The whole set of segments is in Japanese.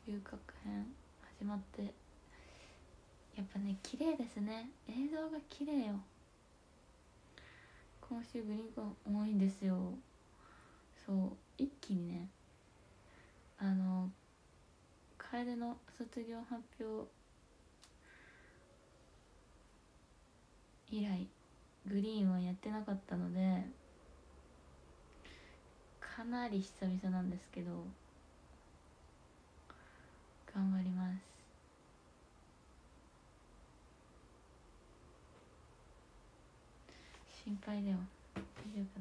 遊郭編始まって、やっぱね綺麗ですね、映像が綺麗よ。今週グリーンコーン多いんですよ。そう一気にね、楓の卒業発表以来グリーンはやってなかったので、かなり久々なんですけど頑張ります。心配だよ、大丈夫かな。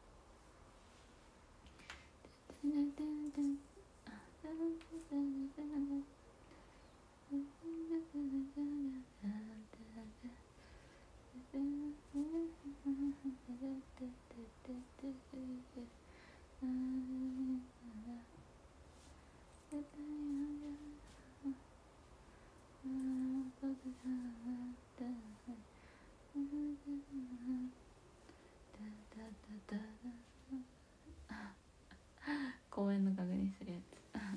公園の確認するやつ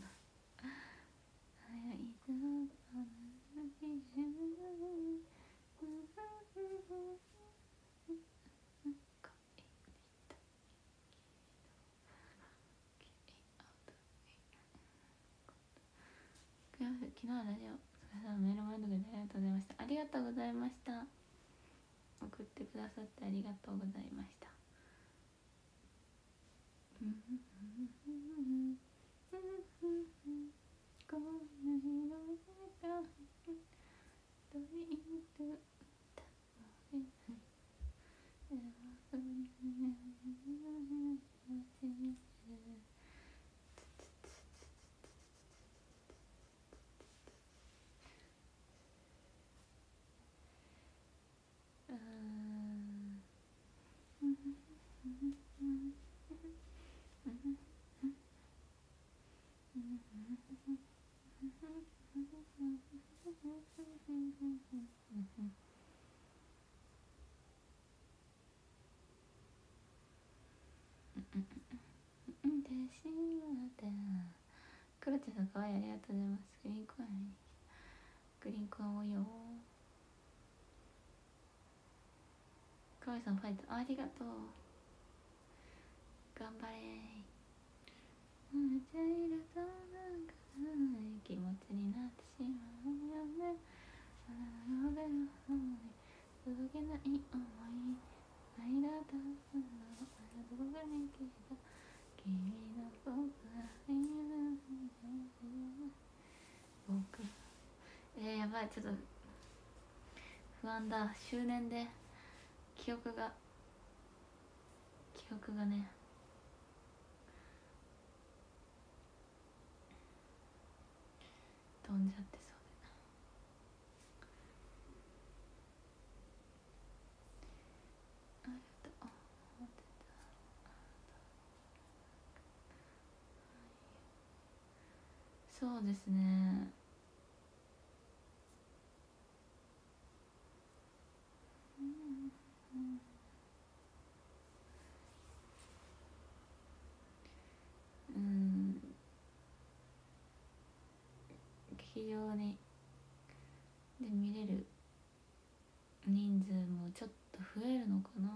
昨日はラジオメールも読んでくれてありがとうございました。ありがとうございました。送ってくださってありがとうございました。クロチさんかわいい、ありがとうございます。グリーンコーングリーンコーン多いよ。かわいさんファイトありがとう、頑張れー。気持ちになってしまうよね。届けない想い愛だと僕がねけど君の僕は僕やばい、ちょっと不安だ。周年で記憶がね飛んじゃってそうで。そうですね、劇場にで見れる人数もちょっと増えるのかな。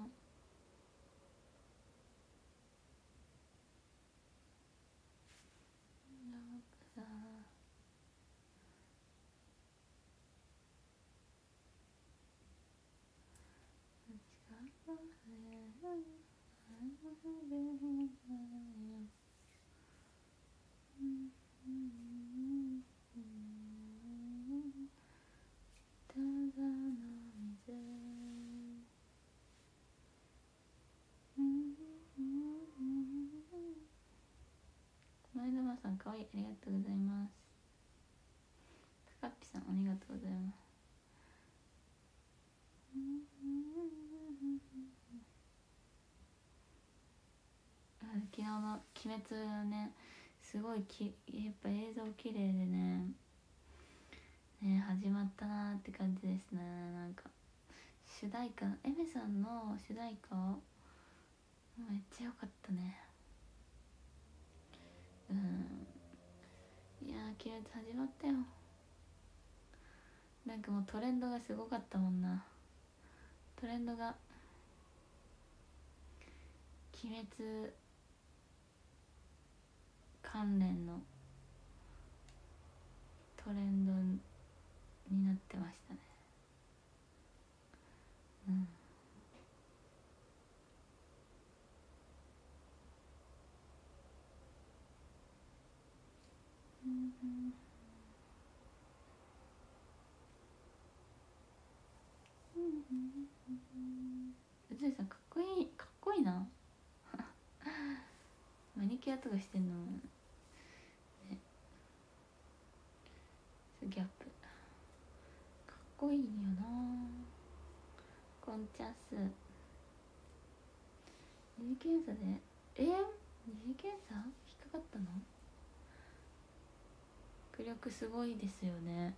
前田さんかわいい、ありがとうございます。スカッピさんありがとうございます。昨日の鬼滅はねすごいやっぱ映像綺麗でね始まったなーって感じですね。なんか主題歌エメさんの主題歌めっちゃ良かったね。いや鬼滅始まったよ。なんかもうトレンドがすごかったもんな。トレンドが鬼滅関連のトレンドになってましたね。うん。うついさんかっこいい、かっこいいな。マニキュアとかしてんのね。ギャップかっこいいよな。コンチャス二次検査で二次検査引っかかったの。迫力すごいですよね。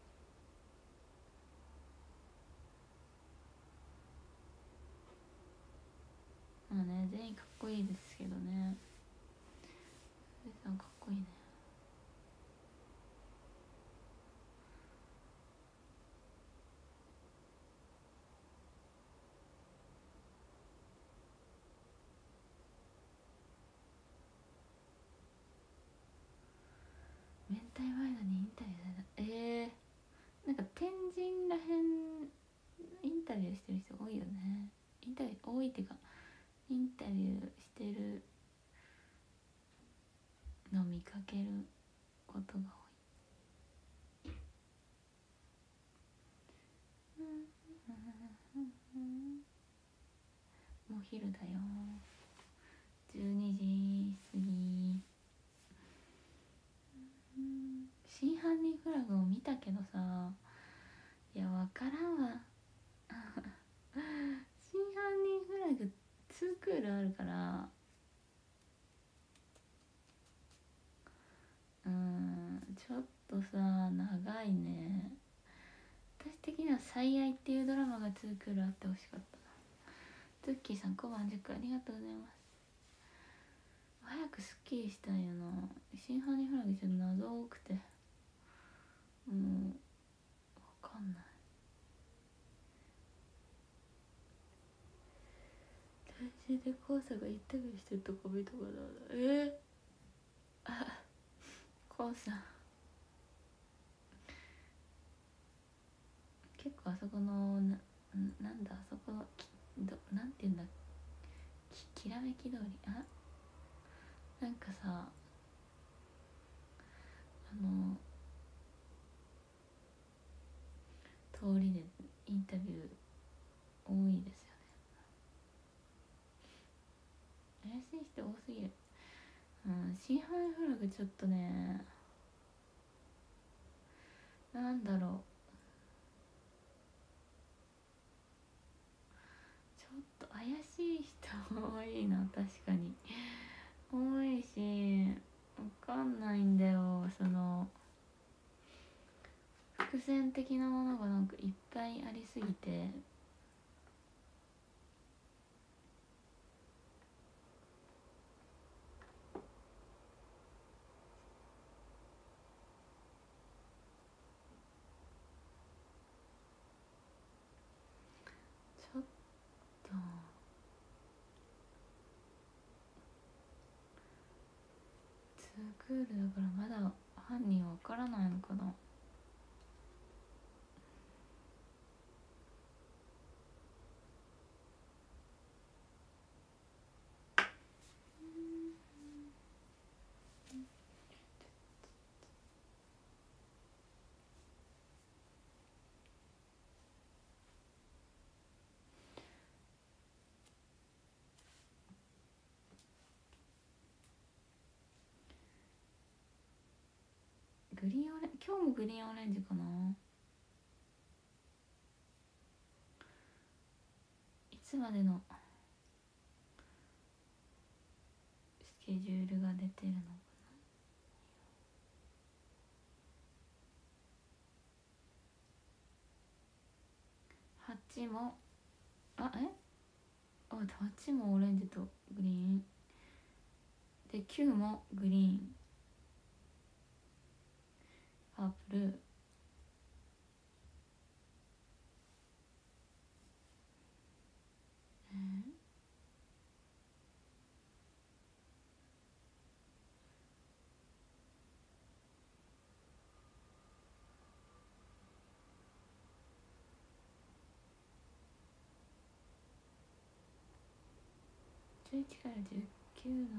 まあね、全員かっこいいですけどね。うついさんかっこいいね。明太ワイドにインタビューされた。なんか天神らへんインタビューしてる人多いよね。インタビュー多いっていうか、インタビューしてるの見かけることが多い。もう昼だよ。12時過ぎ。真犯人フラグを見たけどさ、いや分からんわ。真犯人フラグ2クールあるから、ちょっとさ長いね。私的には最愛っていうドラマが2クールあってほしかったな。トゥッキーさん小判10個ありがとうございます。早くスッキリしたいよな。真犯人フラグちょっと謎多くてもう分かんない。全身で黄砂がインタビューしてるとこ見たことある。あ、黄砂結構あそこのなんだあそこのなんていうんだ、きらめき通り、なんかさ通りでインタビュー多いですよね。怪しい人多すぎる。真犯人フラグちょっとね、なんだろう、ちょっと怪しい人多いな。確かに多いし、わかんないんだよ。その伏線的なものがなんかいっぱいありすぎて、ちょっと2クールだからまだ犯人わからないのかな。グリーンオレンジ、今日もグリーンオレンジかな。いつまでのスケジュールが出てるのかな。8も8もオレンジとグリーンで、9もグリーン。 ープル、11から19の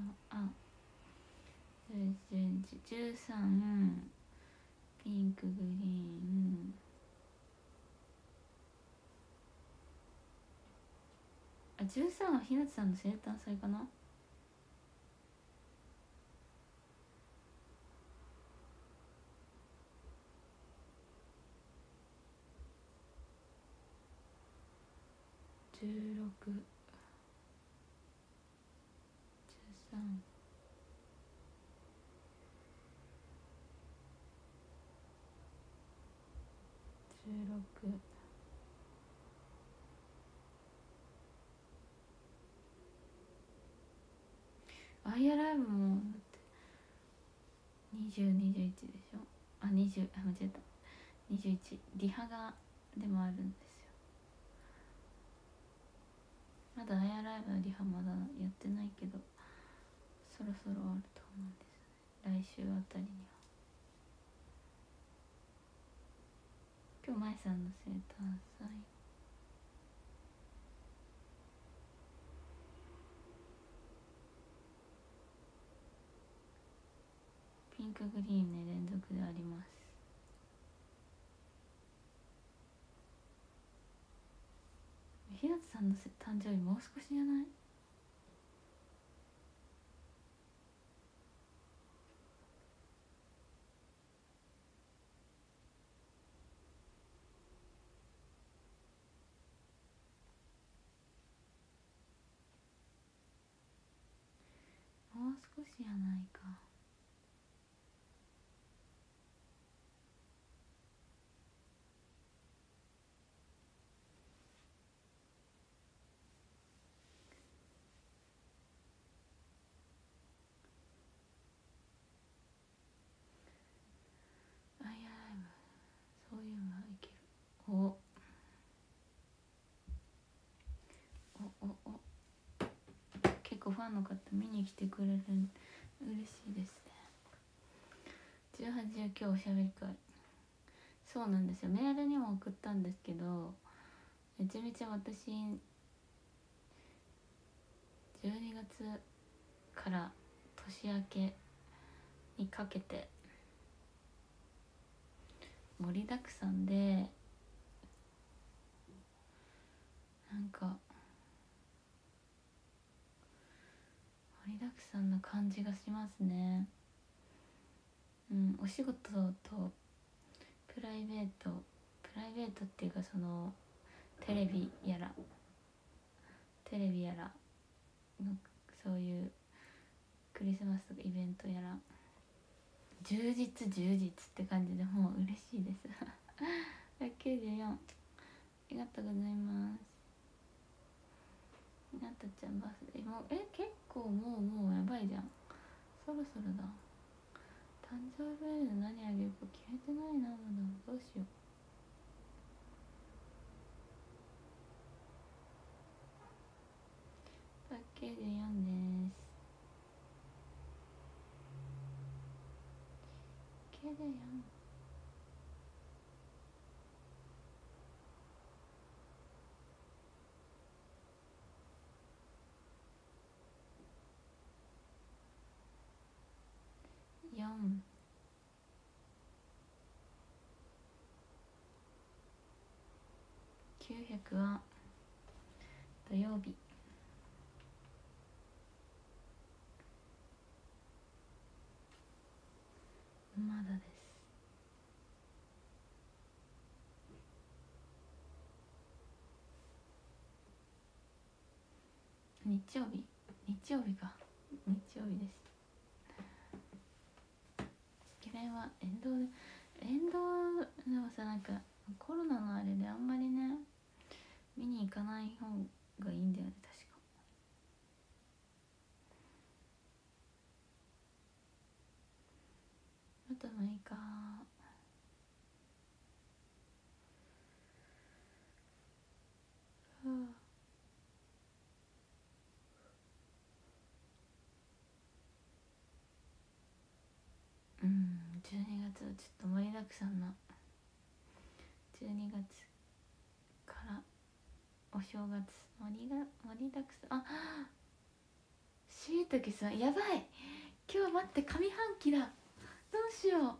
13ピンクグリーン、13はひなつさんの生誕祭かな。16、13、16、アイアライブもだって20、21でしょ。20、間違えた、21、リハがでもあるんですよ。まだアイアライブのリハまだやってないけど、そろそろあると思うんですね、来週あたりには。今日舞さんの生誕祭、ピンクグリーンね、連続であります。ひなつさんの誕生日もう少しじゃない？もう少しじゃないか。アイアライブ、そういうのはいける。お結構ファンの方見に来てくれる、嬉しいですね。18、19おしゃべり会、そうなんですよ。メールにも送ったんですけど、めちゃめちゃ私12月から年明けにかけて盛りだくさんで、なんか盛りだくさんな感じがしますね。お仕事とプライベートっていうか、そのテレビやらのそういうクリスマスとかイベントやら充実って感じで、もう嬉しいです194、ありがとうございます。なたちゃんバースデー、もう結構もうやばいじゃん。そろそろだ。誕生日で何あげるか決めてないな、まだ。どうしよう。パッケージ4です。パッケージ4、4、900は土曜日。まだです。日曜日か、日曜日です。イケメンは沿道でもさ、なんかコロナのあれであんまりね見に行かない方がいいんだよね、確か。あと6日、 月はちょっと盛りだくさんな、12月からお正月盛りだくさん。あ、しいたけさんやばい、今日待って上半期だ、どうしよう。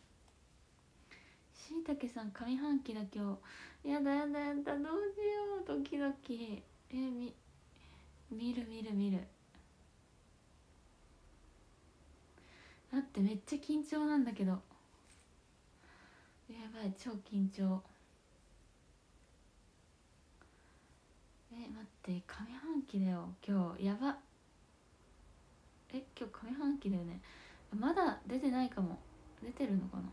しいたけさん上半期だ今日、やだやだやだ、どうしよう、ドキドキ。見る待って、めっちゃ緊張なんだけど、やばい、超緊張。待って、上半期だよ今日、やば。今日上半期だよね。まだ出てないかも。出てるのかな。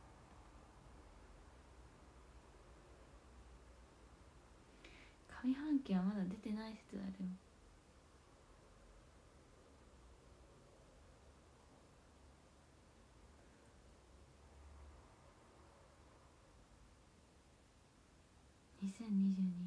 上半期はまだ出てない説あるよ。2022。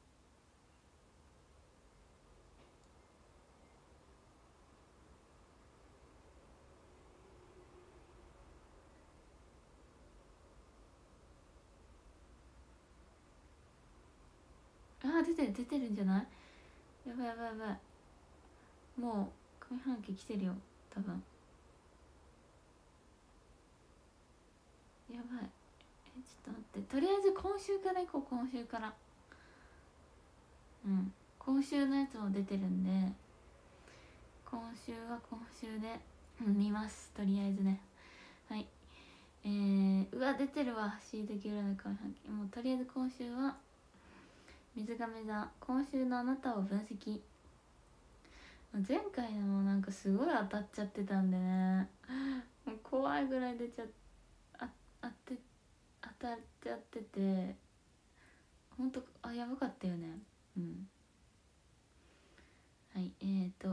あ、出てるんじゃない。やばいやばいやばい、もう上半期来てるよ多分。やばい、ちょっと待って、とりあえず今週から行こう。今週から、今週のやつも出てるんで、今週は今週で、見ます、とりあえずね。はい。うわ出てるわ、しいたけ占い上半期。もうとりあえず今週は水亀座、今週のあなたを分析。前回のもなんかすごい当たっちゃってたんでね、もう怖いぐらい出ちゃ当たっちゃってて、ほんとやばかったよね。はい、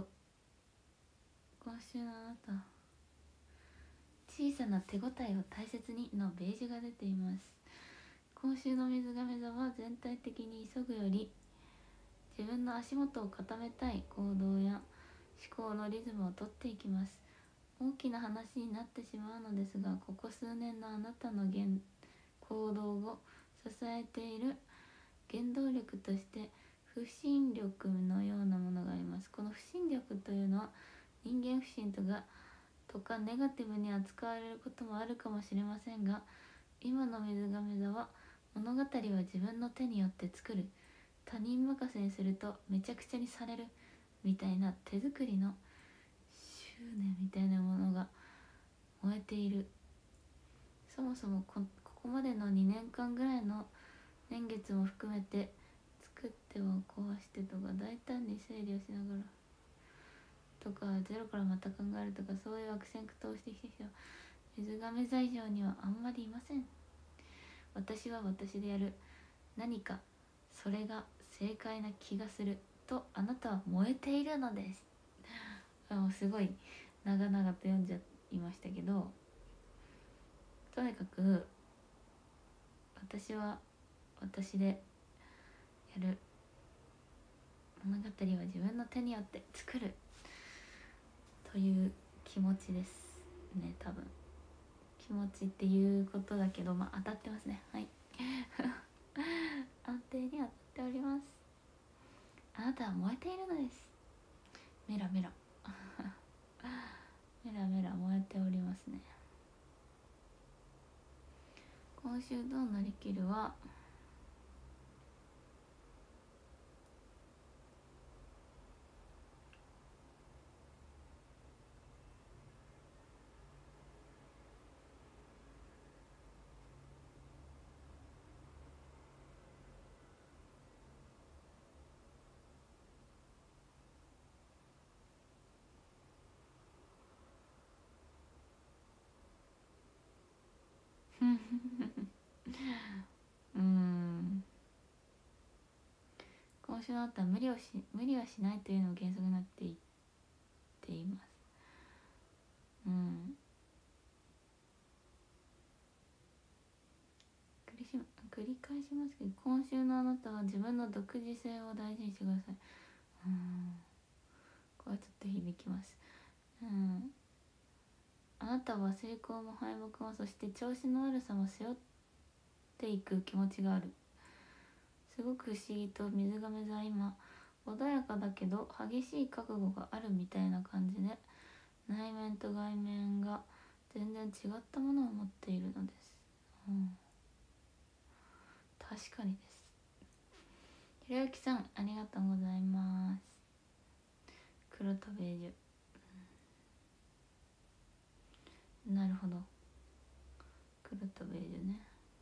今週のあなた、小さな手応えを大切にのベージュが出ています。今週の水亀座は全体的に急ぐより自分の足元を固めたい行動や思考のリズムをとっていきます。大きな話になってしまうのですが、ここ数年のあなたの行動を支えている原動力として不信力のようなものがあります。この不信力というのは人間不信とかネガティブに扱われることもあるかもしれませんが、今の水亀座は物語は自分の手によって作る、他人任せにするとめちゃくちゃにされるみたいな手作りの執念みたいなものが燃えている。そもそもここまでの2年間ぐらいの年月も含めて、作っては壊してとか大胆に整理をしながらとか、ゼロからまた考えるとか、そういう悪戦苦闘してきた人は水亀座以上にはあんまりいません。私は私でやる、何かそれが正解な気がするとあなたは燃えているのです。もうすごい長々と読んじゃいましたけど、とにかく私は私でやる、物語は自分の手によって作るという気持ちですね。多分気持ちっていうことだけど、当たってますね。はい安定に当たっております。あなたは燃えているのです。メラメラメラメラ燃えておりますね。今週どう乗り切るは今週のあなたは無理はしないというのを原則になっています。繰り返しますけど、今週のあなたは自分の独自性を大事にしてください。これはちょっと響きます。 あなたは成功も敗北も、そして調子の悪さも背負っていく気持ちがある。すごく不思議と水亀座は今穏やかだけど激しい覚悟があるみたいな感じで、内面と外面が全然違ったものを持っているのです。確かにです。ひろゆきさんありがとうございます。黒とベージュ、なるほど、黒とベージュね。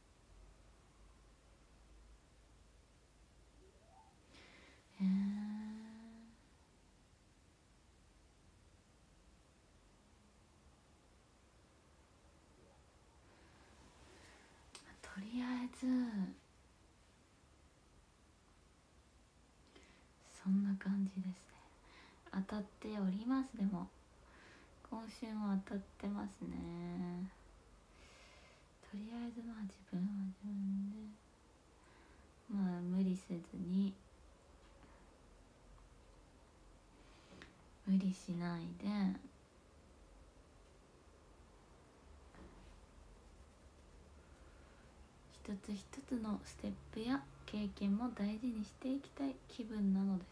とりあえずそんな感じですね。当たっております。でも今週も当たってますね。とりあえずまあ自分は自分でまあ無理せずに、無理しないで一つ一つのステップや経験も大事にしていきたい気分なのです。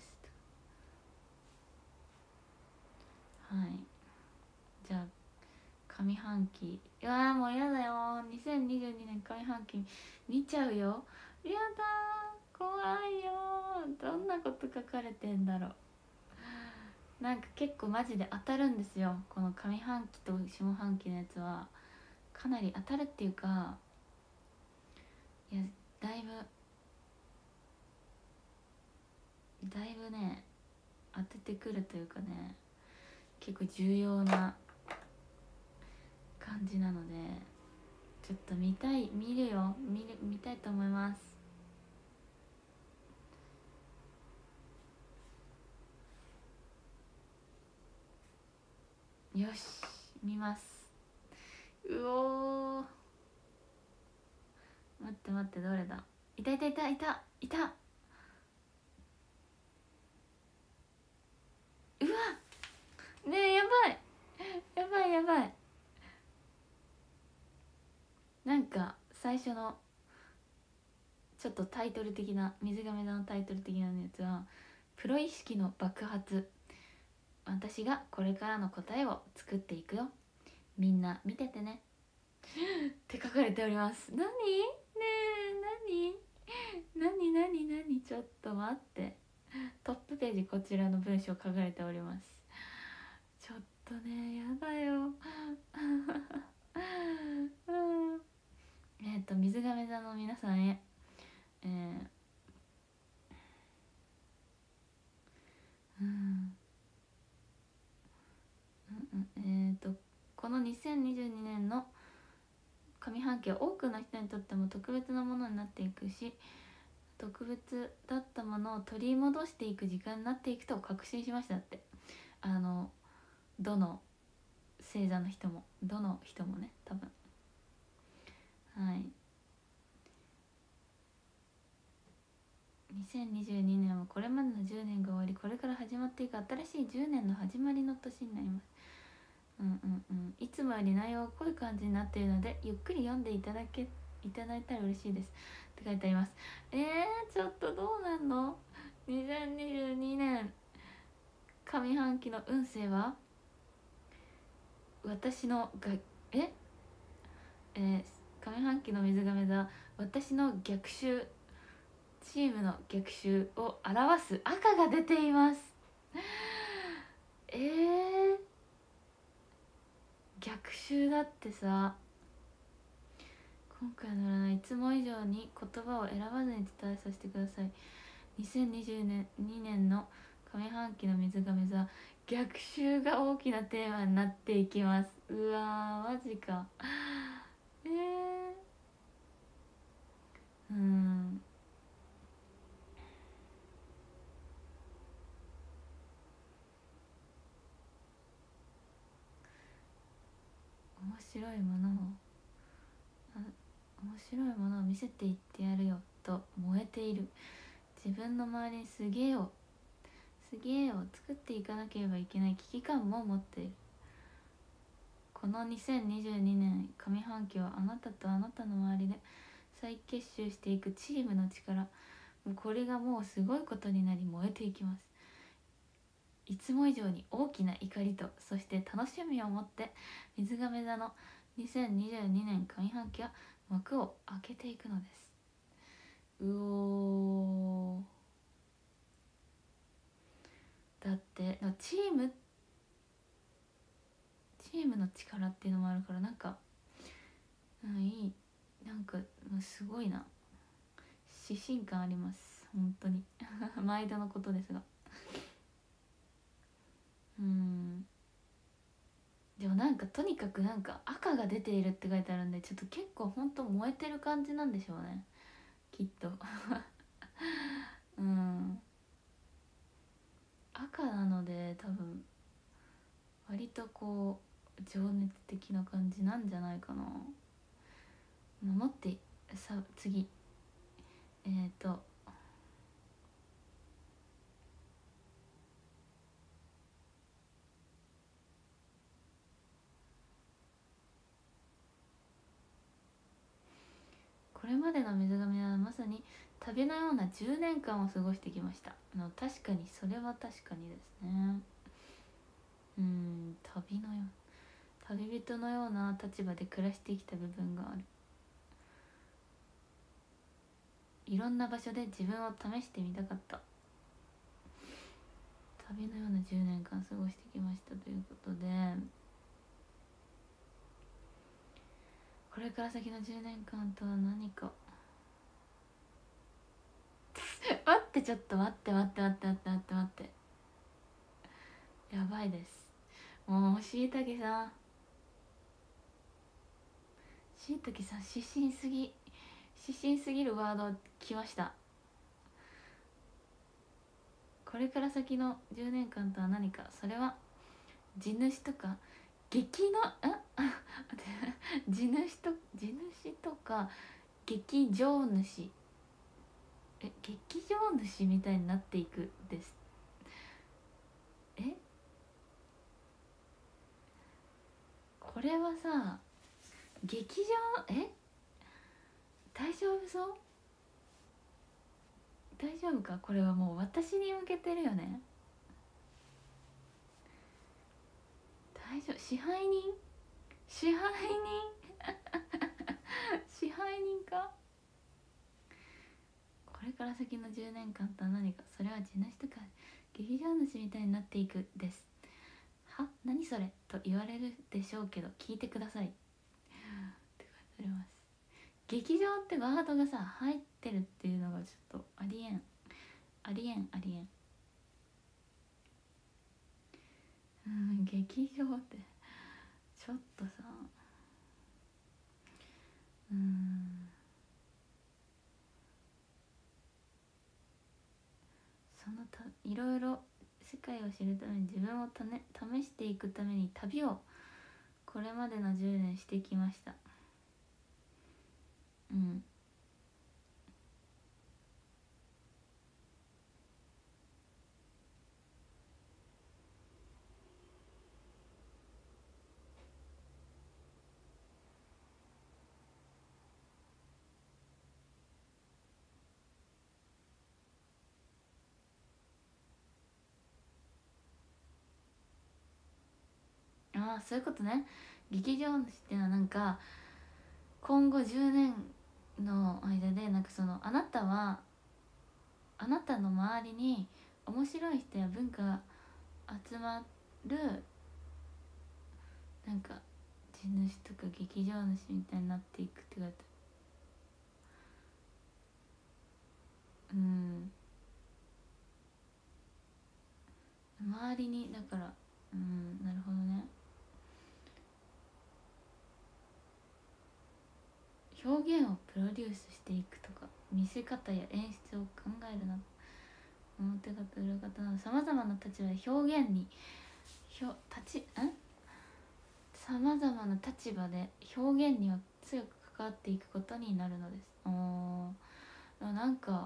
はい、じゃあ上半期、いやもうやだよ、2022年上半期見ちゃうよ。やだ怖いよ。どんなこと書かれてんだろう。なんか結構マジで当たるんですよ、この上半期と下半期のやつは。かなり当たるっていうか、いやだいぶね当ててくるというかね、結構重要な感じなので、ちょっと見たいと思います。よし見ます。うおー、待って待って、どれだ。いたいたいたいたいた。うわねえ、やばいやばいやばい。なんか最初のちょっとタイトル的な、水亀座のタイトル的なやつはプロ意識の爆発、私がこれからの答えを作っていくよ、みんな見ててねって書かれております。何ねえ、何ちょっと待って、トップページこちらの文章書かれております。ちょっとねやだよ水亀座の皆さんへ、この2022年の上半期は多くの人にとっても特別なものになっていくし、特別だったものを取り戻していく時間になっていくと確信しましたって。どの星座の人も、どの人もね、多分。はい、2022年はこれまでの10年が終わり、これから始まっていく新しい10年の始まりの年になります。いつもより内容が濃い感じになっているので、ゆっくり読んでいただいたら嬉しいですって書いてあります。ちょっとどうなんの。2022年上半期の運勢は、私のが上半期の水亀座、私の逆襲、チームの逆襲を表す赤が出ています。逆襲だってさ。今回の占い、いつも以上に言葉を選ばずに伝えさせてください。2022年の上半期の水亀座、逆襲が大きなテーマになっていきます。うわーマジか。面白いものを見せていってやるよと燃えている。自分の周りにすげえを作っていかなければいけない危機感も持っている。ここの2022年上半期はあなたとあなたの周りで再結集していくチームの力、もうこれがもうすごいことになり燃えていきます。いつも以上に大きな怒りとそして楽しみを持って水亀座の2022年上半期は幕を開けていくのです。うおー、だってチームの力っていうのもあるから、なんか、いい、なんかもうすごいな、指針感あります本当に毎度のことですが、でもなんかとにかくなんか赤が出ているって書いてあるんで、ちょっと結構ほんと燃えてる感じなんでしょうねきっと赤なので多分割とこう情熱的な感じなんじゃないかな。守ってさ、次これまでの水亀はまさに旅のような10年間を過ごしてきました。確かにそれは確かにですね。旅人のような立場で暮らしてきた部分がある。いろんな場所で自分を試してみたかった。旅のような10年間過ごしてきましたということで、これから先の10年間とは何か待って、ちょっと待って、やばいです。もうしいたけさん指針すぎるワード来ました。これから先の10年間とは何か、それは地主とか劇の地主とか劇場主、劇場主みたいになっていくです。これはさ、劇場、大丈夫そう？大丈夫か？これはもう私に向けてるよね。大丈夫？支配人支配人か。これから先の10年間とは何か、それは地主とか劇場主みたいになっていくです。は？何それと言われるでしょうけど聞いてくださいって書いてあります。劇場ってワードがさ入ってるっていうのがちょっとありえん。劇場ってちょっとさ、いろいろ世界を知るために自分を試していくために旅をこれまでの10年してきました。ああ、そういうことね。劇場主っていうのはなんか今後10年の間でなんかそのあなたの周りに面白い人や文化が集まるなんか地主とか劇場主みたいになっていくって書いてある。周りにだから、なるほどね。表現をプロデュースしていくとか、見せ方や演出を考えるなど、表方裏方などさまざまな立場で表現にさまざまな立場で表現には強く関わっていくことになるのです。なんか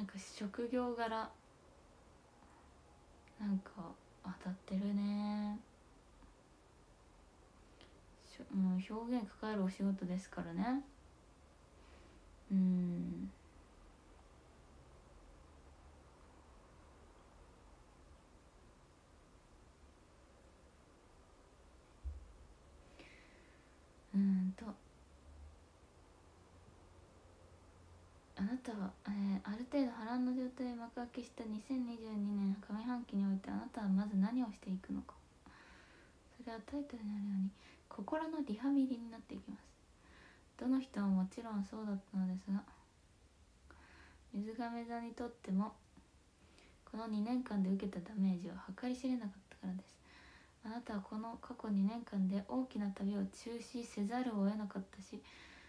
職業柄なんか当たってるね。 表現抱えるお仕事ですからね。あなたは、ある程度波乱の状態で幕開けした2022年上半期においてあなたはまず何をしていくのか。それはタイトルにあるように心のリハビリになっていきます。どの人ももちろんそうだったのですが、水亀座にとってもこの2年間で受けたダメージは計り知れなかったからです。あなたはこの過去2年間で大きな旅を中止せざるを得なかったし、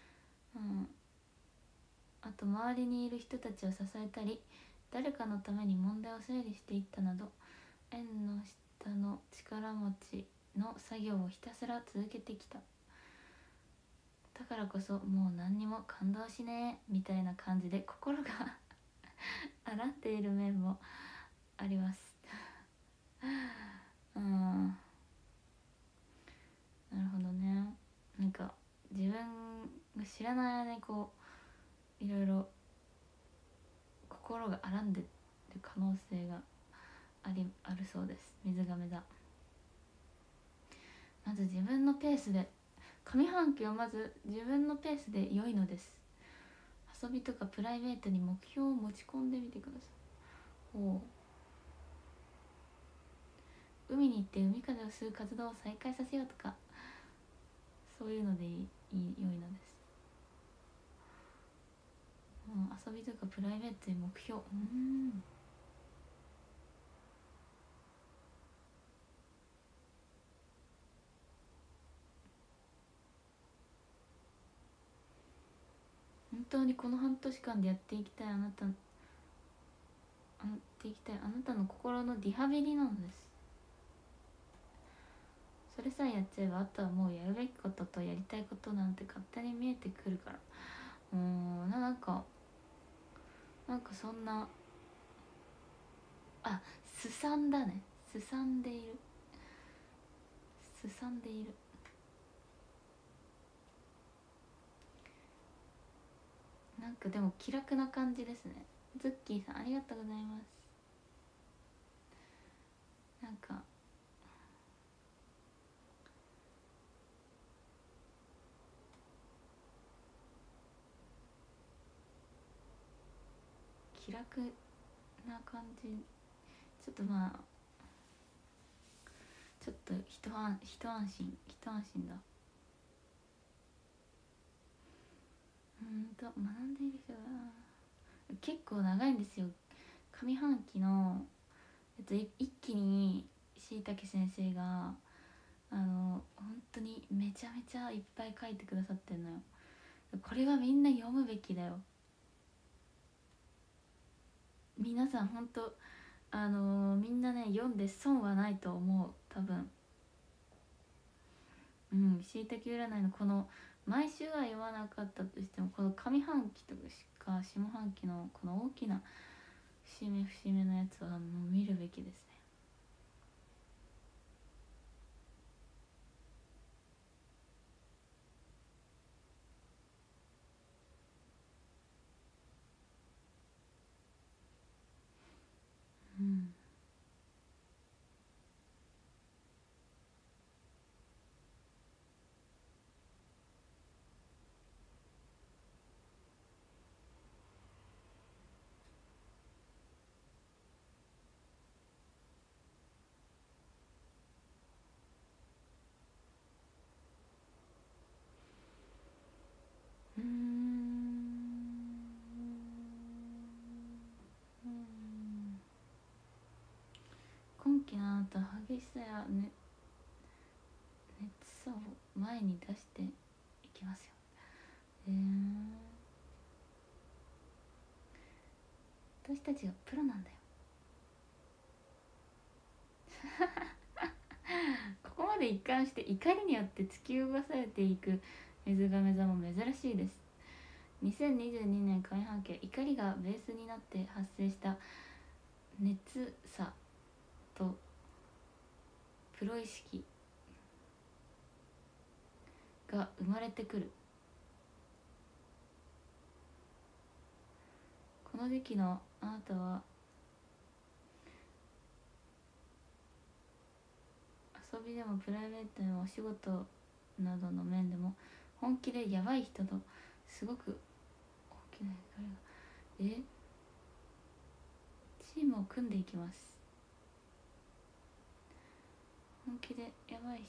あと周りにいる人たちを支えたり、誰かのために問題を整理していったなど、縁の下の力持ちの作業をひたすら続けてきた。だからこそもう何にも感動しねえみたいな感じで心が洗っている面もあります。なるほどね。なんか自分が知らない間にこういろいろ心が荒んでる可能性があるそうです。水亀座。まず自分のペースで、上半期はまず自分のペースで良いのです。遊びとかプライベートに目標を持ち込んでみてください。海に行って海風を吸う活動を再開させようとか、そういうので良いのです。遊びとかプライベートに目標、本当にこの半年間でやっていきたいあなたの心のリハビリなのです。それさえやっちゃえば、あとはもうやるべきこととやりたいことなんて勝手に見えてくるから。なんかそんな、すさんだね。すさんでいる。なんかでも気楽な感じですね。ズッキーさんありがとうございます。なんか気楽な感じ。ちょっとちょっと一安心だ。学んでいる人が結構長いんですよ。上半期の一気にしいたけ先生が本当にめちゃめちゃいっぱい書いてくださってんのよ。これはみんな読むべきだよ。皆さん本当みんなね読んで損はないと思う。多分しいたけ占いのこの毎週は読まなかったとしても、この上半期とか下半期のこの大きな節目のやつはもう見るべきですね。今期のあなた激しさや、熱さを前に出していきますよ。私たちがプロなんだよ。ここまで一貫して怒りによって突き動かされていく水亀座も珍しいです。2022年上半期は怒りがベースになって発生した熱さとプロ意識が生まれてくる。この時期のあなたは遊びでもプライベートでもお仕事などの面でも本気でヤバい人とすごく大きな光がチームを組んでいきます。本気でヤバい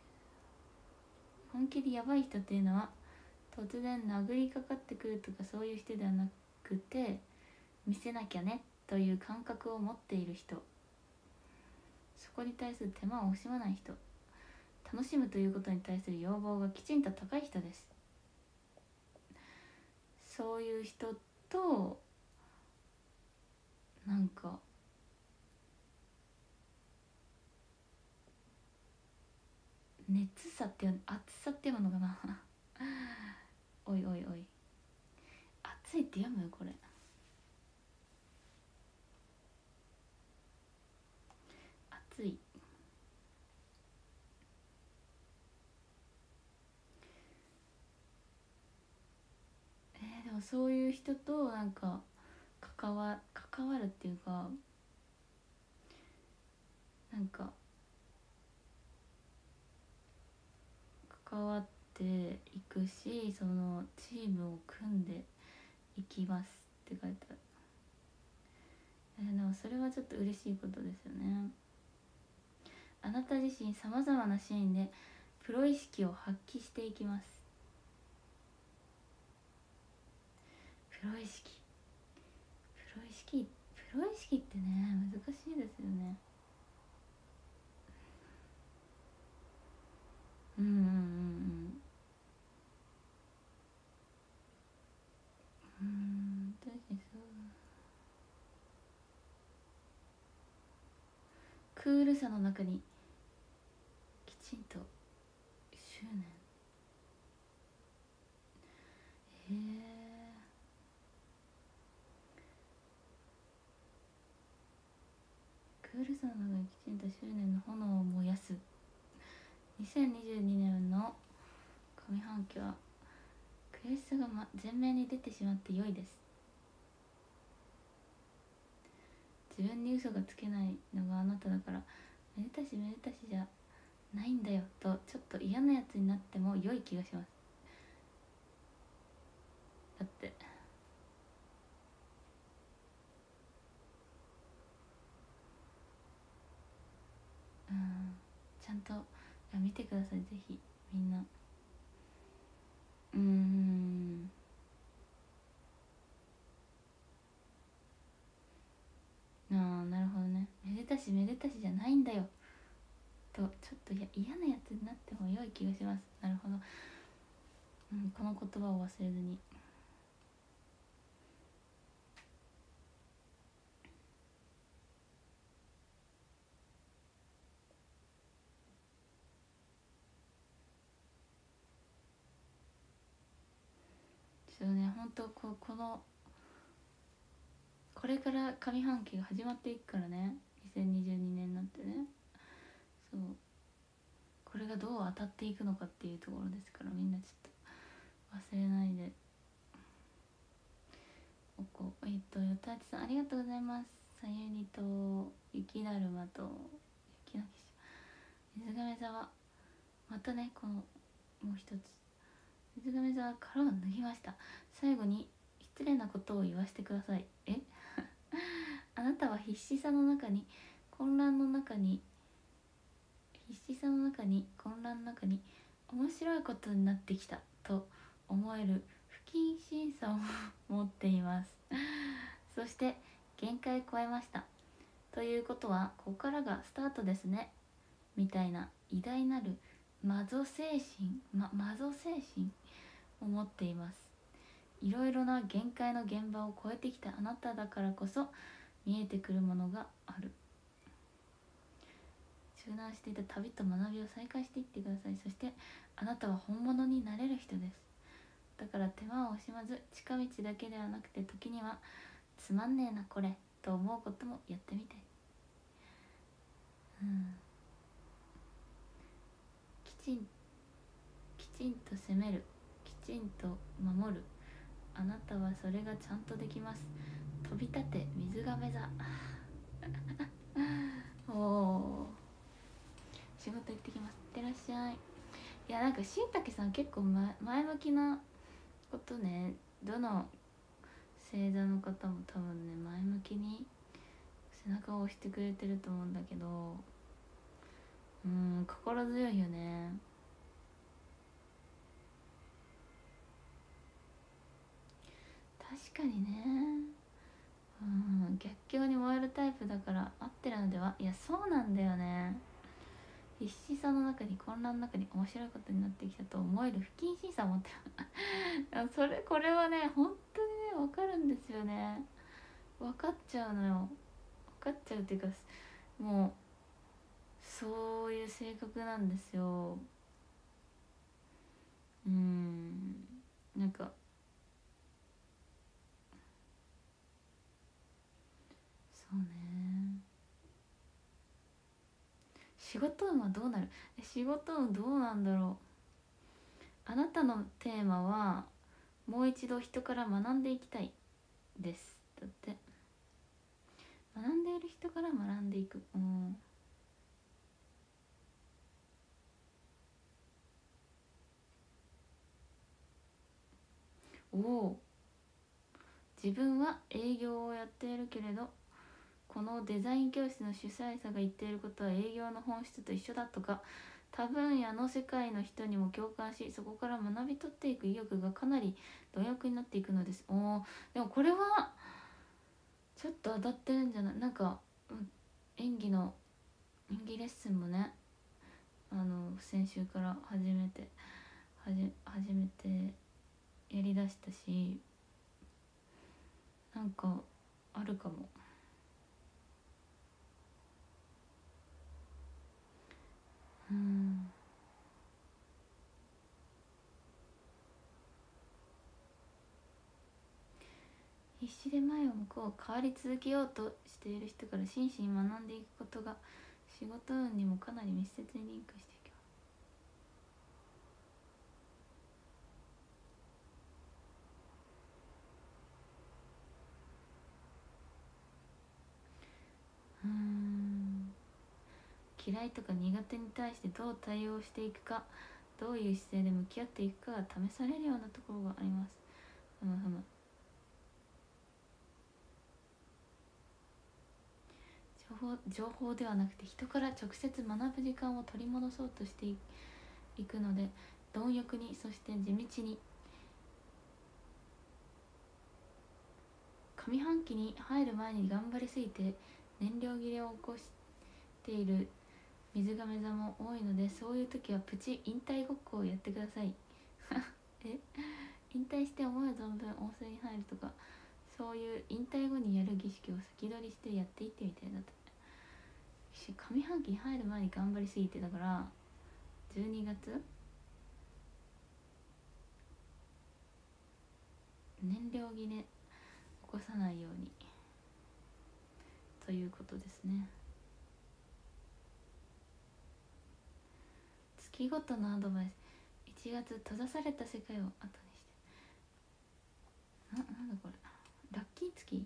人っていうのは突然殴りかかってくるとかそういう人ではなくて、見せなきゃねという感覚を持っている人、そこに対する手間を惜しまない人、楽しむということに対する要望がきちんと高い人です。そういう人となんか熱さっていう熱さっていうのかなおいおいおい、熱いって読むよこれ。熱い。でもそういう人となんか関わるっていうか、なんか関わっていくし、そのチームを組んでいきますって書いてある。でもそれはちょっと嬉しいことですよね。あなた自身さまざまなシーンでプロ意識を発揮していきます。プロ意識ってね、難しいですよね。確かにそう。クールさの中にきちんと執念。クールさの中にきちんと執念の炎を燃やす。2022年の上半期は悔しさが、前面に出てしまって良いです。自分に嘘がつけないのがあなただから、めでたしじゃないんだよとちょっと嫌なやつになっても良い気がします。だってちゃんと見てください、ぜひみんな。なるほどね。めでたしじゃないんだよとちょっと嫌なやつになっても良い気がします。なるほど、この言葉を忘れずに。そうね、本当これから上半期が始まっていくからね、2022年になってね。そう、これがどう当たっていくのかっていうところですから、みんなちょっと忘れないで。よたちさんありがとうございます。さゆりと雪だるまと雪の騎士、水亀座はまたね、このもう一つ、水亀座は殻を脱ぎました。最後に失礼なことを言わせてください。あなたは必死さの中に混乱の中に面白いことになってきたと思える不謹慎さを持っています。そして限界超えましたということはここからがスタートですねみたいな偉大なるマゾ精神を持っています。いろいろな限界の現場を超えてきたあなただからこそ見えてくるものがある。中断していた旅と学びを再開していってください。そしてあなたは本物になれる人です。だから手間を惜しまず近道だけではなくて、時にはつまんねえなこれと思うこともやってみて。きちちんと責める、きちんと守る、あなたはそれがちゃんとできます。飛び立て水亀座おお、仕事行ってきます。いってらっしゃい。いやなんかしいたけさん結構、前向きなことね、どの星座の方も多分ね前向きに背中を押してくれてると思うんだけど、心強いよね。確かにね。逆境に燃えるタイプだから合ってるのでは。いやそうなんだよね。必死さの中に混乱の中に面白いことになってきたと思える不謹慎さを持ってるこれはね本当にね分かるんですよね。分かっちゃうのよ。分かっちゃうっていうか、もうそういう性格なんですよ。なんかそうね。仕事運はどうなる？仕事運どうなんだろう。あなたのテーマはもう一度人から学んでいきたいです。だって学んでいる人から学んでいく。おお、自分は営業をやっているけれど、このデザイン教室の主催者が言っていることは営業の本質と一緒だとか、他分野の世界の人にも共感し、そこから学び取っていく意欲がかなり貪欲になっていくのです。でもこれはちょっと当たってるんじゃない？なんか、演技レッスンもね、先週から始めてやりだしたし、なんかあるかも。必死で前を向こう、変わり続けようとしている人から真摯に学んでいくことが仕事運にもかなり密接にリンクしていきます。嫌いとか苦手に対してどう対応していくか、どういう姿勢で向き合っていくかが試されるようなところがあります。情報ではなくて人から直接学ぶ時間を取り戻そうとしていくので、貪欲に、そして地道に。上半期に入る前に頑張りすぎて燃料切れを起こしている水亀座も多いので、そういう時はプチ引退ごっこをやってください引退して思う存分温泉に入るとか、そういう引退後にやる儀式を先取りしてやっていってみたいなと。上半期に入る前に頑張りすぎて、だから12月燃料切れ起こさないようにということですね。月ごとのアドバイス。1月閉ざされた世界を後にしてなんだこれ、ラッキー月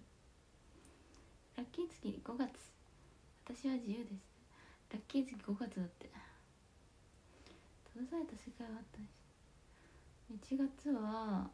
5月、私は自由です。ラッキー月5月だって。閉ざされた世界を後にして、1月は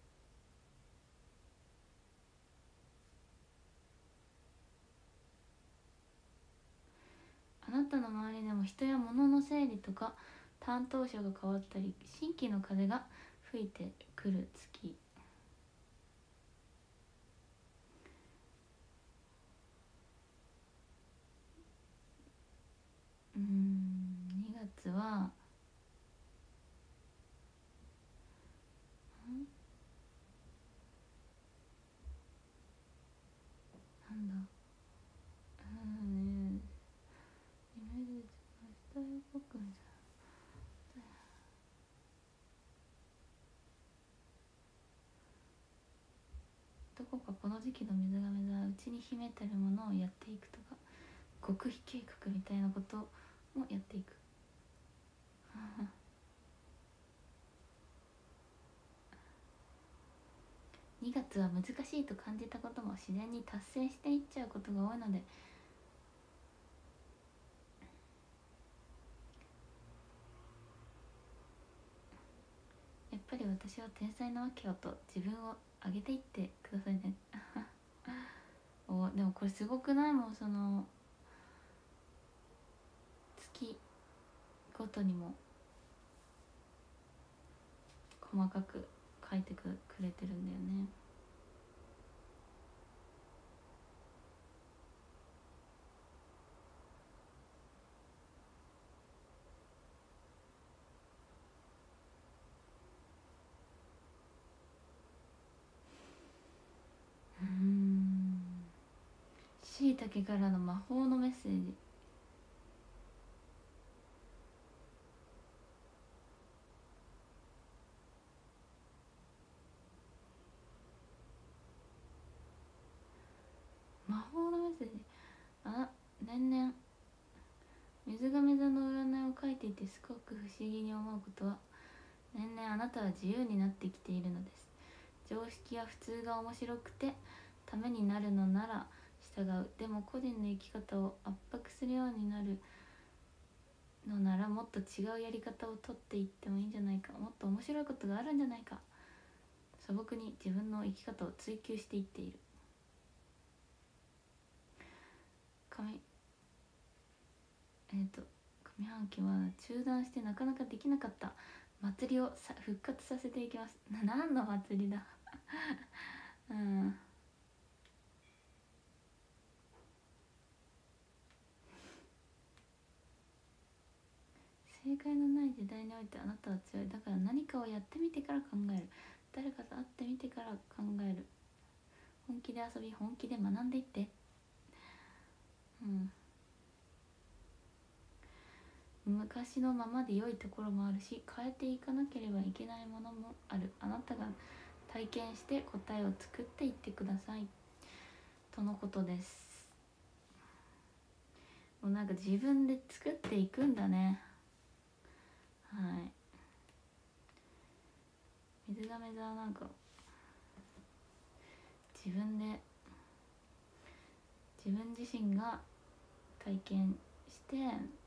あなたの周りでも人や物の整理とか担当者が変わったり、新規の風が吹いてくる月。2月はなんだ、イメージ明日予告みたいな。どこかこの時期の水亀座は内に秘めてるものをやっていくとか、極秘計画みたいなこともやっていく 2月は難しいと感じたことも自然に達成していっちゃうことが多いので、やっぱり私は天才なわけよと自分を上げていってくださいねお、でもこれすごくない？もうその月ごとにも細かく書いてくれてるんだよね。しいたけからの魔法のメッセージ。魔法のメッセージ。年々水亀座の占いを書いていてすごく不思議に思うことは、年々あなたは自由になってきているのです。常識や普通が面白くてためになるのなら従う。でも個人の生き方を圧迫するようになるのならもっと違うやり方をとっていってもいいんじゃないか。もっと面白いことがあるんじゃないか。素朴に自分の生き方を追求していっている。上半期は中断してなかなかできなかった祭りを復活させていきます。何の祭りだ正解のない時代においてあなたは強い。だから何かをやってみてから考える。誰かと会ってみてから考える。本気で遊び、本気で学んでいって。昔のままで良いところもあるし、変えていかなければいけないものもある。あなたが体験して答えを作っていってくださいとのことです。もうなんか自分で作っていくんだね。はい。水亀座はなんか自分自身が体験して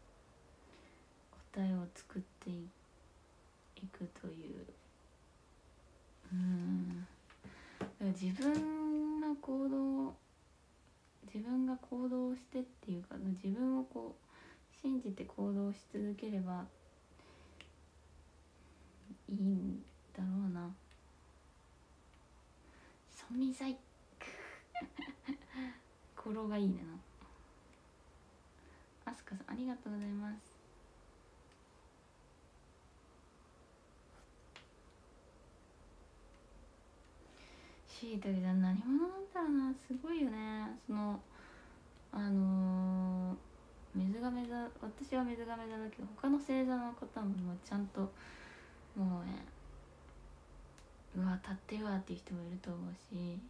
答えを作っていくという、自分が行動してっていうか、自分をこう信じて行動し続ければいいんだろうな。ソミザイ語呂がいいねな。アスカさんありがとうございます。しいたけじゃ何者なんだろうな。すごいよね。その水亀座、私は水亀座だけど他の星座の方もちゃんともうね、うわ立ってるわっていう人もいると思うし、め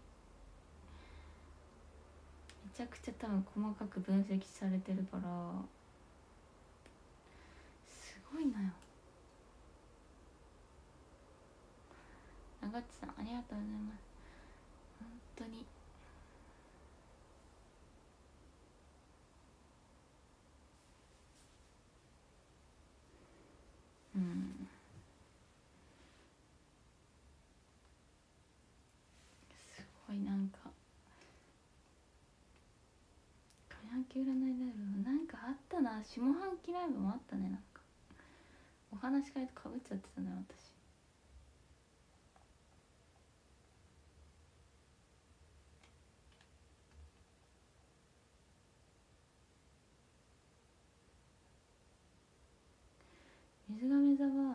ちゃくちゃ多分細かく分析されてるからすごいなよ。長地さんありがとうございます。本当にすごい。なんか上半期占いライブなんかあったな。下半期ライブもあったね。なんかお話し会とかぶっちゃってたね私。水亀座は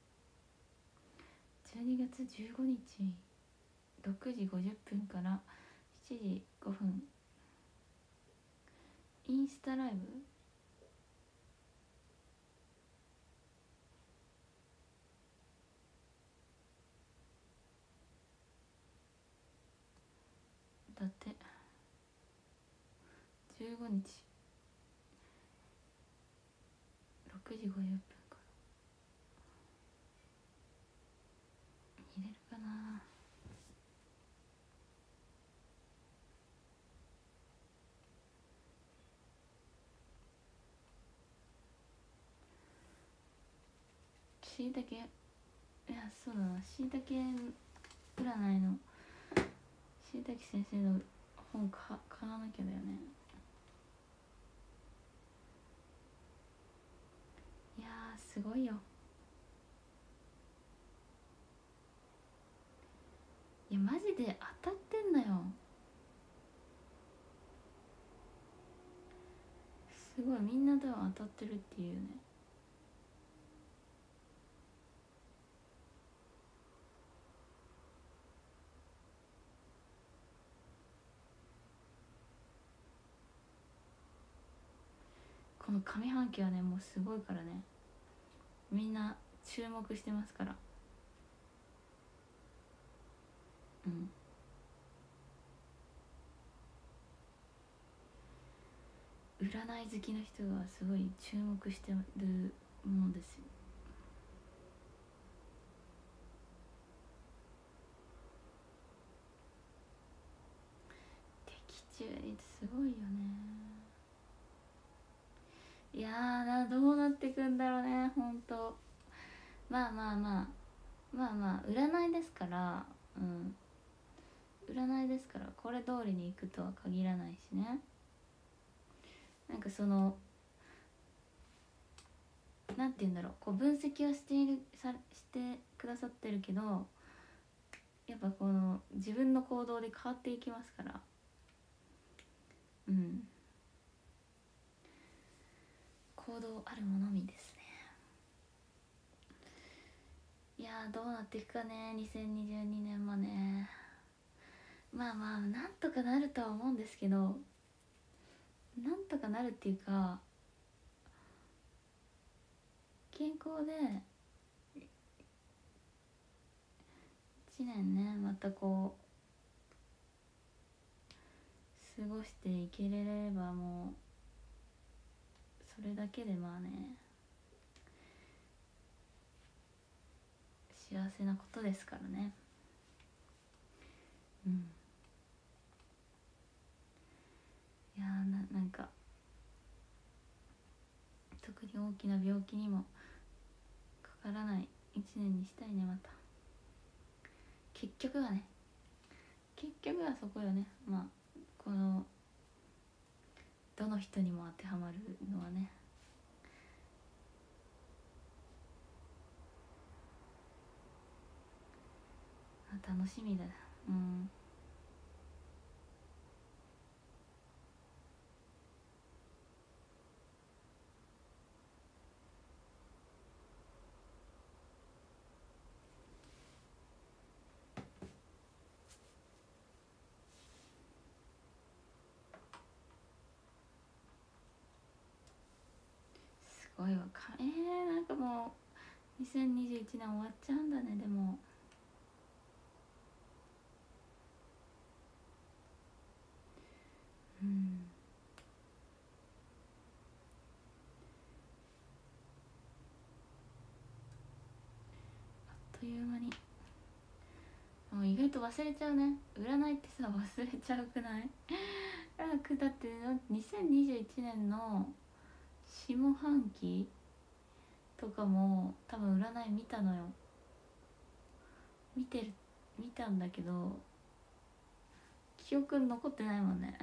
12月15日6時50分から7時5分インスタライブだって。15日6時50分から見れるかな。 しいたけ、いやそうだな、しいたけ占いのしいたけ先生の本買わなきゃだよね。いやーすごいよ。いやマジで当たってんだよ。すごい、みんな多分当たってるっていうね。この上半期はねもうすごいからね、みんな注目してますから。うん、占い好きの人がすごい注目してるものですよ。的中率すごいよね。いやーどうなってくんだろうねほんと。まあまあまあまあまあ占いですから、うん、占いですからこれ通りにいくとは限らないしね。なんかそのなんて言うんだろう、こう分析はしてくださってるけど、やっぱこの自分の行動で変わっていきますから。うん、行動あるものみですね。いやーどうなっていくかね2022年もね。まあまあなんとかなるとは思うんですけど、なんとかなるっていうか、健康で1年ねまたこう過ごしていけれればもうそれだけでまあね幸せなことですからね。うん、いやなんか特に大きな病気にもかからない一年にしたいねまた。結局はそこよね。まあこのどの人にも当てはまるのはね。楽しみだ。うん、すごいわかなんかもう2021年終わっちゃうんだね。でもうん、あっという間に。もう意外と忘れちゃうね、占いってさ。忘れちゃうくない？だって2021年の下半期とかも多分占い見たのよ。見たんだけど記憶に残ってないもんね。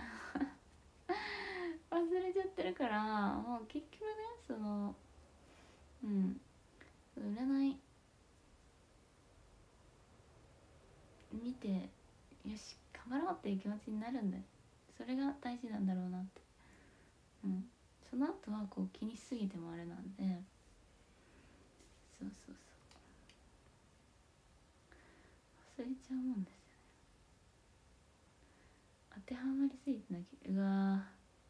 忘れちゃってるから、もう結局ねそのうん占い見てよし頑張ろうっていう気持ちになるんだよ。それが大事なんだろうなって。うん、その後はこう気にしすぎてもあれなんで。そうそうそう、忘れちゃうもんですよね。当てはまりすぎてなきゃ。うわ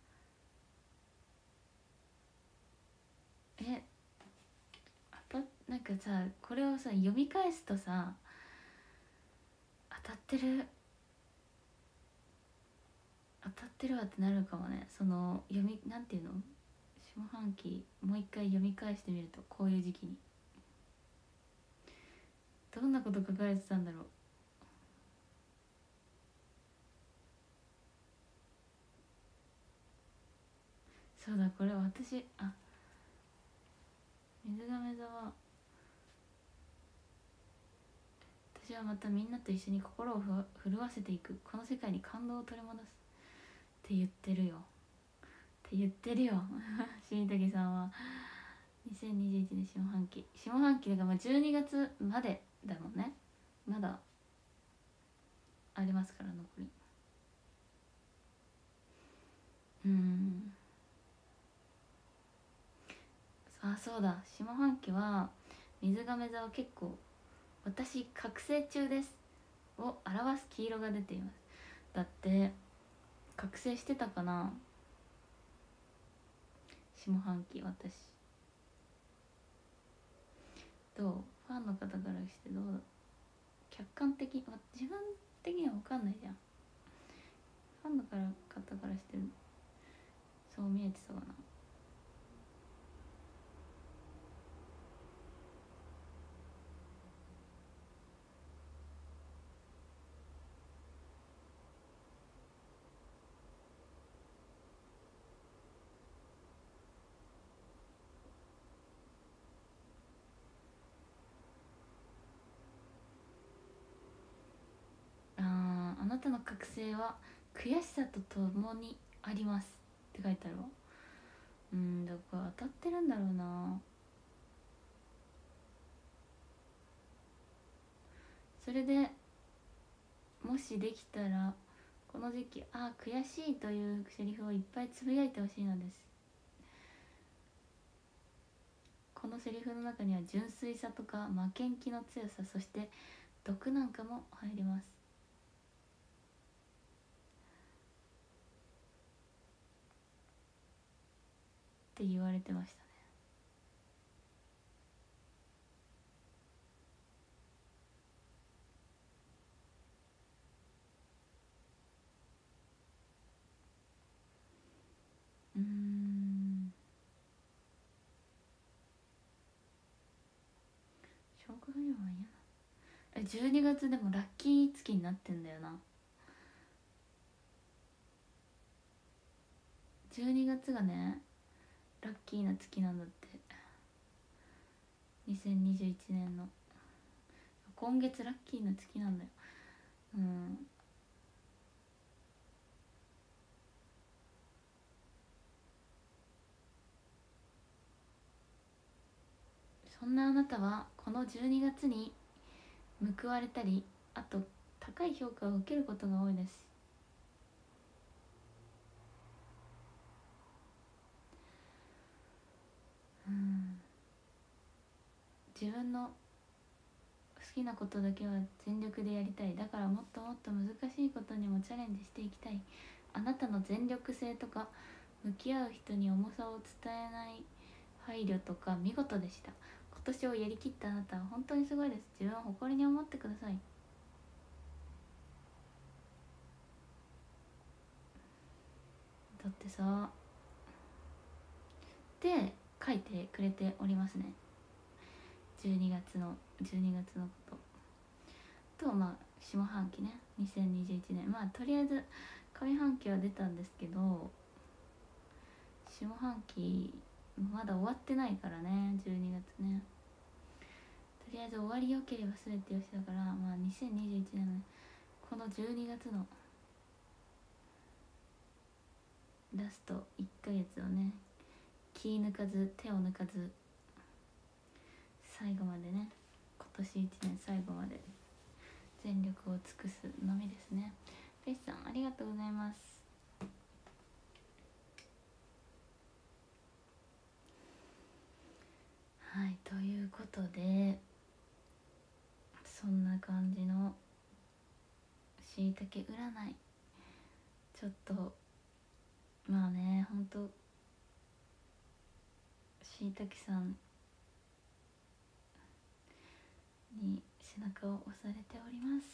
なんかさこれをさ読み返すとさ当たってるわってなるかもね。そのなんていうの、下半期もう一回読み返してみると、こういう時期にどんなこと書かれてたんだろう。そうだこれ私水亀座は私はまたみんなと一緒に心を震わせていく、この世界に感動を取り戻すって言ってるよしいたけさんは2021年下半期だから12月までだもんね。まだありますから残り。そうだ、下半期は水亀座は結構私覚醒中ですを表す黄色が出ています。だって覚醒してたかな、下半期私。どう、ファンの方からしてどうだ、客観的、自分的には分かんないじゃん。ファンの方からしてそう見えてたかな。あなたの覚醒は悔しさとともにありますって書いてあるわ。だから当たってるんだろうな。それでもしできたらこの時期悔しいというセリフをいっぱいつぶやいてほしいのです。このセリフの中には純粋さとか負けん気の強さ、そして毒なんかも入りますって言われてましたね。消化不良は嫌な。12月でもラッキー月になってんだよな。12月がねラッキーな月なんだって。2021年の今月ラッキーな月なんだよ。そんなあなたはこの12月に報われたり、あと高い評価を受けることが多いです。自分の好きなことだけは全力でやりたい。だからもっともっと難しいことにもチャレンジしていきたい。あなたの全力性とか向き合う人に重さを伝えない配慮とか見事でした。今年をやりきったあなたは本当にすごいです。自分を誇りに思ってください。だってさって書いてくれておりますね。12月のことと、下半期ね2021年、とりあえず上半期は出たんですけど、下半期まだ終わってないからね。12月ね、とりあえず終わりよければ全てよしだから、2021年の、ね、この12月のラスト1ヶ月をね、気抜かず手を抜かず最後までね、今年1年最後まで全力を尽くすのみですね。フェイスさんありがとうございます。はい、ということでそんな感じのしいたけ占い、ちょっとほんとしいたけさんに背中を押されております。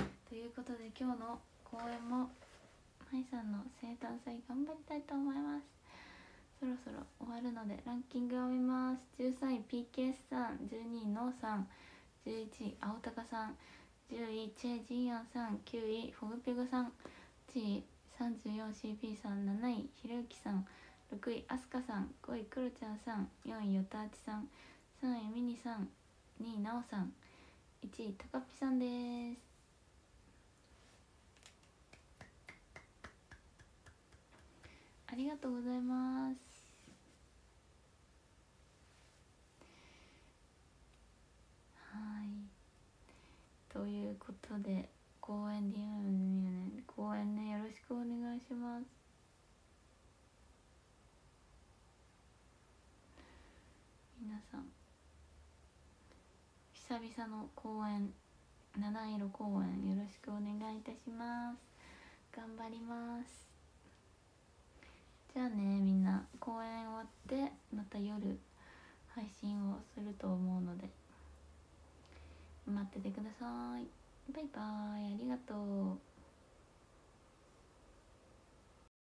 ということで今日の公演もまいさんの生誕祭頑張りたいと思います。そろそろ終わるのでランキングを見ます。13位 PKS さん、12位ノーさん、11位青鷹さん、10位チェ・ジンヨンさん、9位フォグペグさん、8位 34CP さん、7位ひろゆきさん、6位アスカさん、5位クロちゃんさん、4位ヨタアチさん、3位ミニさん、2位ナオさん、 1位たかっぴさんです。ありがとうございます。はい、ということで公演 DM ね、公演ね、よろしくお願いします。皆さん久々の公演、七色公演よろしくお願いいたします。頑張ります。じゃあね、みんな公演終わってまた夜配信をすると思うので待っててください。バイバーイ、ありがとう。